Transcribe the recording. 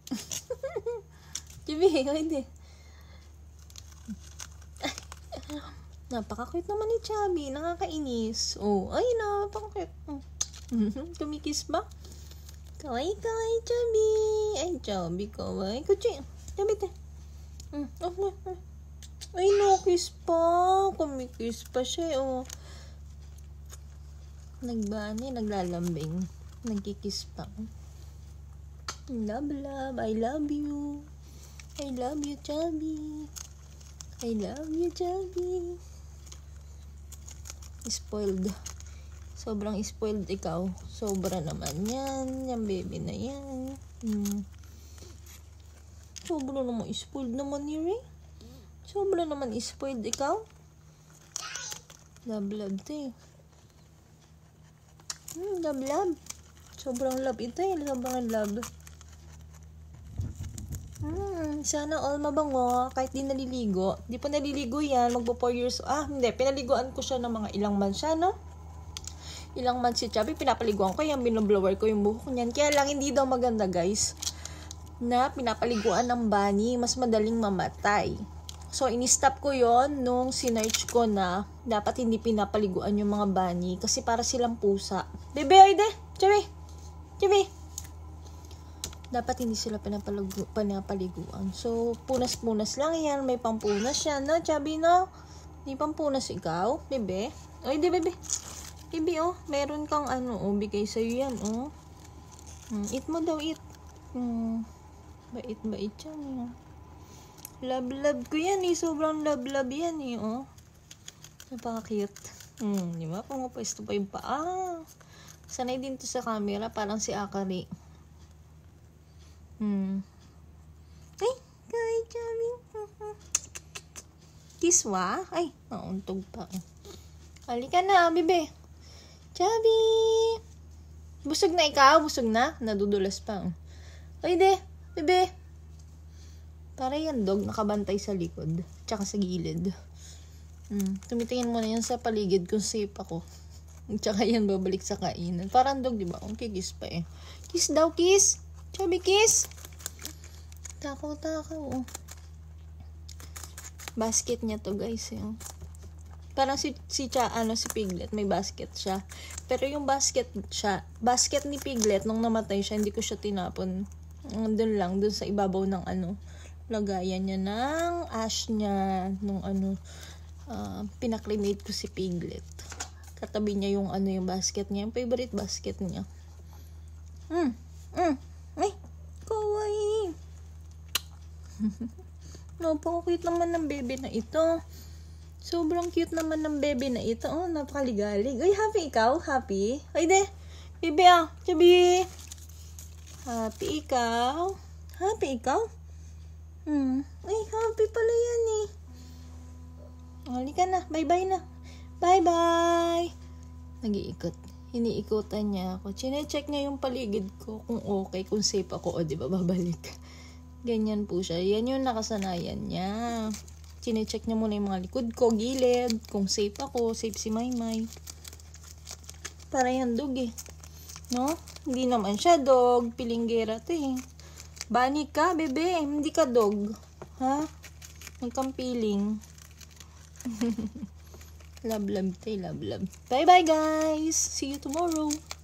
Chubby, hindi. Napaka-cute naman ni Chubby. Nakakainis. Oh, ay, napaka-cute. Kumikis ba? Kawaii, Chubby. Ay, Chubby, kawaii. Kuchi, Chubby, te. Ay, no-kiss pa. Kumikis pa siya, oh. Naglalambing. Nagkikis pa. Love, love. I love you. I love you, Chubby. I love you, Chubby. Spoiled. Sobrang spoiled ikaw. Sobra naman yan. Yung baby na yan. Sobra naman spoiled naman ni Ray. Sobra naman spoiled ikaw. Love, love to eh. Love, love. Sobrang love ito eh. Sobrang love. Sana all mabango. Kahit di naliligo. Di pa naliligo yan. Magpo 4 years. Hindi. Pinaliguan ko siya ng mga ilang months siya, no? Ilang months si Chubby. Pinapaliguan ko yan. Binoblower ko yung buhok niyan. Kaya lang hindi daw maganda, guys. Na pinapaliguan ng bunny. Mas madaling mamatay. So, in-stop ko yon nung sinearch ko na dapat hindi pinapaliguan yung mga bunny. Kasi para silang pusa. Bebe, oide! Chubby! Chubby! Dapat hindi sila pinapaliguan. So, punas-punas lang yan. May pampunas yan, no? Chubby, no? May pampunas ikaw, bebe. Oy, di, bebe. Bebe, oh. Meron kang bigay sa'yo yan, oh. Eat mo daw, eat. Bait yan, Love ko yan, eh. Sobrang love yan, eh, oh. Napaka-cute. Di ba? Pumapwesto pa yung paa. Sanay din to sa camera. Parang si Akari. Ay, kay Chubby. Kiswa? Ay, nauntog pa. Halika na, bebe. Chubby. Busog na ikaw? Busog na? Nadudulas pa. Ay, bebe. Para yan, dog, nakabantay sa likod. Tsaka sa gilid. Tumitingin mo na yan sa paligid kung safe ako. Tsaka yan, babalik sa kainan. Parang dog, di ba? Ang kikis pa eh. Kiss daw, kiss. Chubby, kiss. Takaw. Basket niya to, guys. Parang si Piglet, may basket siya. Pero yung basket ni Piglet, nung namatay siya, hindi ko siya tinapon. Doon sa ibabaw ng lagayan niya ng ash niya, nung pinaklimate ko si Piglet. Katabi niya yung basket niya, yung favorite basket niya. Ay, kawaii. Napaka-cute naman ng baby na ito. Sobrang cute naman ng baby na ito. Oh, napakaligalig. Ay, happy ikaw? Happy? Ay, baby, Chubby. Happy ikaw? Happy ikaw? Ay, happy pala yan eh. Halika na. Bye-bye na. Bye-bye. Nag-iikot. Iniikutan niya ako. Chine-check niya yung paligid ko kung okay, kung safe ako. O, diba, babalik. Ganyan po siya. Yan yung nakasanayan niya. Chine-check niya muna yung mga likod ko, gilid, kung safe ako, safe si Maymay. Para yan dog eh. No? Hindi naman siya dog. Pilinggera to eh. Bunny ka, bebe. Hindi ka dog. Ha? Magkampiling. Love. Bye-bye, guys. See you tomorrow.